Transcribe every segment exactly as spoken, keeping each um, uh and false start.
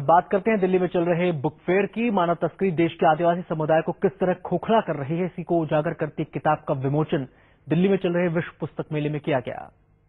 अब बात करते हैं दिल्ली में चल रहे बुक फेयर की। मानव तस्करी देश के आदिवासी समुदाय को किस तरह खोखला कर रही है, इसी को उजागर करती किताब का विमोचन दिल्ली में चल रहे विश्व पुस्तक मेले में किया गया।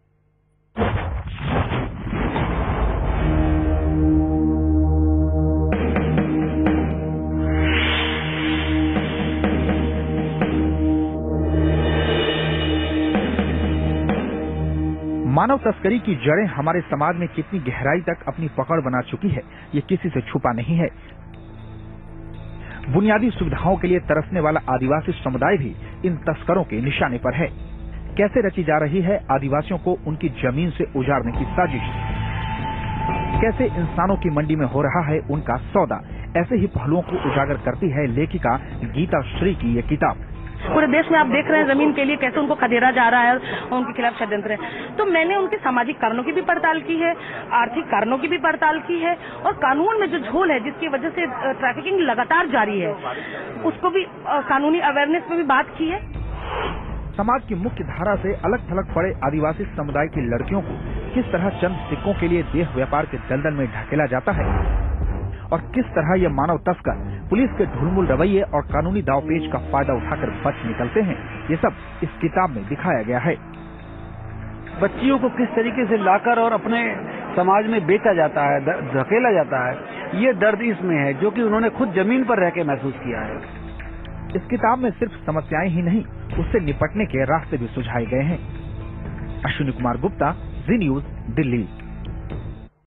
मानव तस्करी की जड़ें हमारे समाज में कितनी गहराई तक अपनी पकड़ बना चुकी है, ये किसी से छुपा नहीं है। बुनियादी सुविधाओं के लिए तरसने वाला आदिवासी समुदाय भी इन तस्करों के निशाने पर है। कैसे रची जा रही है आदिवासियों को उनकी जमीन से उजाड़ने की साजिश, कैसे इंसानों की मंडी में हो रहा है उनका सौदा, ऐसे ही पहलुओं को उजागर करती है लेखिका गीता श्री की ये किताब। पूरे देश में आप देख रहे हैं जमीन के लिए कैसे उनको खदेड़ा जा रहा है और उनके खिलाफ षड्यंत्र है। तो मैंने उनके सामाजिक कारणों की भी पड़ताल की है, आर्थिक कारणों की भी पड़ताल की है, और कानून में जो झोल है जिसकी वजह से ट्रैफिकिंग लगातार जारी है, उसको भी कानूनी अवेयरनेस में भी बात की है। समाज की मुख्य धारा से अलग थलग पड़े आदिवासी समुदाय की लड़कियों को किस तरह चंद सिक्कों के लिए देह व्यापार के दलदल में ढकेला जाता है और किस तरह ये मानव तस्कर पुलिस के ढुलमुल रवैये और कानूनी दावपेच का फायदा उठाकर बच निकलते हैं, ये सब इस किताब में दिखाया गया है। बच्चियों को किस तरीके से लाकर और अपने समाज में बेचा जाता है, धकेला जाता है, ये दर्द इसमें है जो कि उन्होंने खुद जमीन पर रह के महसूस किया है। इस किताब में सिर्फ समस्याएं ही नहीं, उससे निपटने के रास्ते भी सुझाए गए हैं। अश्विनी कुमार गुप्ता, जी न्यूज, दिल्ली।